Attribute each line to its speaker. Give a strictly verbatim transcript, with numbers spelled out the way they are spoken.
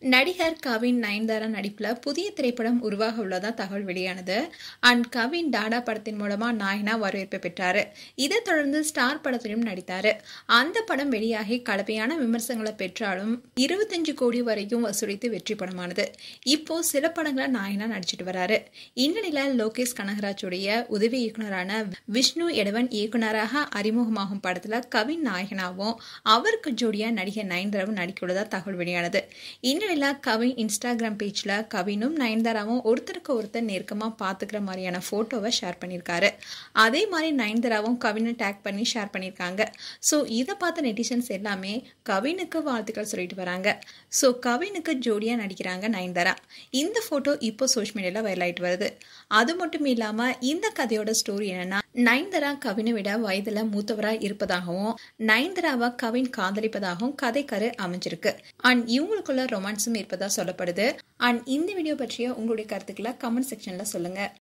Speaker 1: நடிகர் கவின் நயன்தாரா நடிப்புல புதிய திரைப்படம் உருவாக உள்ளதா தகவல் வெளியானது. அண்ட் கவின் டாடா படத்தின் மூலமா நாயகனா வரவேற்பு பெற்றாரு. இதை தொடர்ந்து ஸ்டார் படத்திலும் நடித்தாரு. அந்த படம் வெளியாகி கலவையான விமர்சனங்களை பெற்றாலும் இருபத்தஞ்சு கோடி வரைக்கும் வசூலித்து வெற்றி படமானது. இப்போ சில படங்களை நாயகனா நடிச்சிட்டு வராரு. இந்நிலையில லோகேஷ் கனகராஜுடைய உதவி இயக்குனரான விஷ்ணு எடவன் இயக்குனராக அறிமுகமாகும் படத்துல கவின் நாயகனாவும் அவருக்கு ஜோடியா நடிகர் நயன்தாராவும் நடிக்க உள்ளதா தகவல் வெளியானது. இந்நிலையில கவின் இன்ஸ்டாகிராம் பேஜ்ல கவினும் நயன்தாராவும் ஒருத்தருக்கு ஒருத்தர் நெருக்கமா பாத்துக்கிற மாதிரியான போட்டோவை ஷேர் பண்ணிருக்காரு. அதே மாதிரி நயன்தாராவும் கவினை டேக் பண்ணி ஷேர் பண்ணிருக்காங்க. சோ இதை பார்த்த நெட்டிசன்ஸ் எல்லாமே கவினுக்கு வாழ்த்துக்கள் சொல்லிட்டு வராங்க. சோ கவினுக்கு ஜோடியா நடிக்கிறாங்க நயன்தாரா. இந்த போட்டோ இப்போ சோஷியல் மீடியால வைரல் ஆயிட்டு வருது. அது மட்டும் இல்லாம இந்த கதையோட ஸ்டோரி என்னன்னா, நயன்தாரா கவினை விட வயதுல மூத்தவரா இருப்பதாகவும் நயன்தாராவை கவின் காதலிப்பதாகவும் கதைக்கரு அமைஞ்சிருக்கு. அண்ட் இவங்களுக்குள்ள ரொமான்ஸும் இருப்பதா சொல்லப்படுது. அண்ட் இந்த வீடியோ பற்றிய உங்களுடைய கருத்துக்களை கமெண்ட் செக்ஷன்ல சொல்லுங்க.